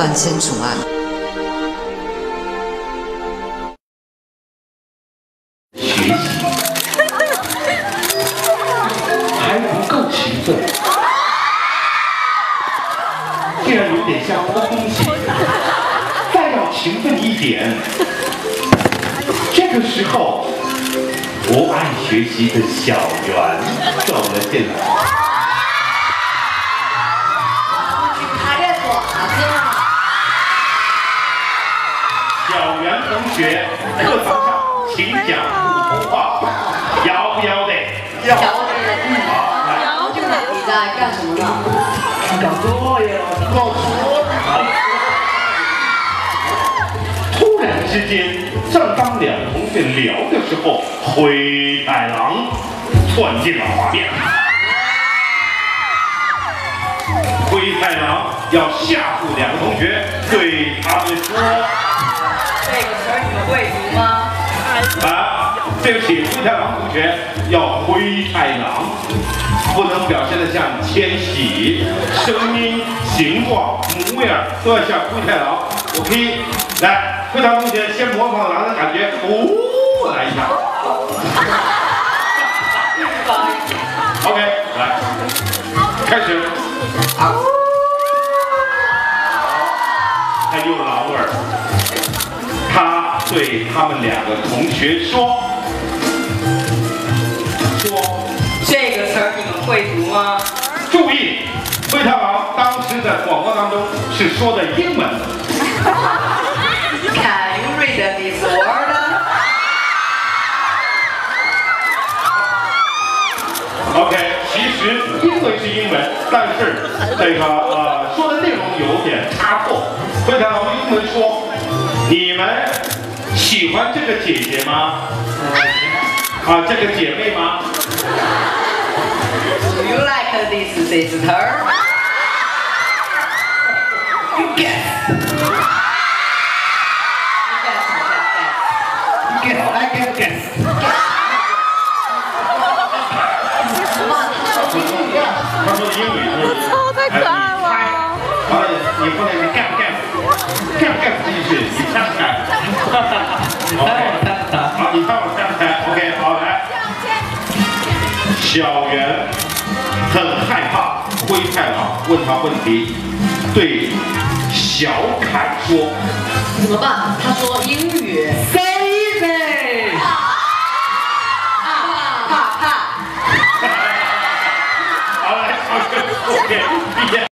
换先主案。 学习还不够勤奋，这样有点像偷东西，再要勤奋一点。这个时候，不爱学习的小圆走了进来。 小袁同学，课堂上请讲普通话，要不要的？要。 好，你在干什么呢？ 搞作业，搞作业。突然之间，正当两同学聊的时候，灰太狼窜进了画面。灰太狼要吓唬两个同学，对他们说。 这个词儿你们会读吗？ 啊，对不起，灰太狼同学要灰太狼，不能表现得像千玺，声音、形状、模样都要像灰太狼。我可以来，灰太狼同学先模仿狼的感觉，来一下。OK， 来，开始。他又狼味儿。 他对他们两个同学说：“ 这个词儿你们会读吗？” 注意，灰太狼当时在广播当中是说的英文。 Can you read this word? OK， 其实英文是英文，但是这个说的内容有点差错。灰太狼英文说。 你们喜欢这个姐姐吗？啊，这个姐妹吗 Do you like this sister? You guess. Guess, I can guess. 他说的英语是， 太可爱了。 完了，你后面你干不干？干不干的意思，你看不看 ？OK， 好，你看我看不看 ？OK， 好来。小圆很害怕灰太狼问他问题，对小凯说：“ 怎么办？”他说英语。So easy。 好来，OK，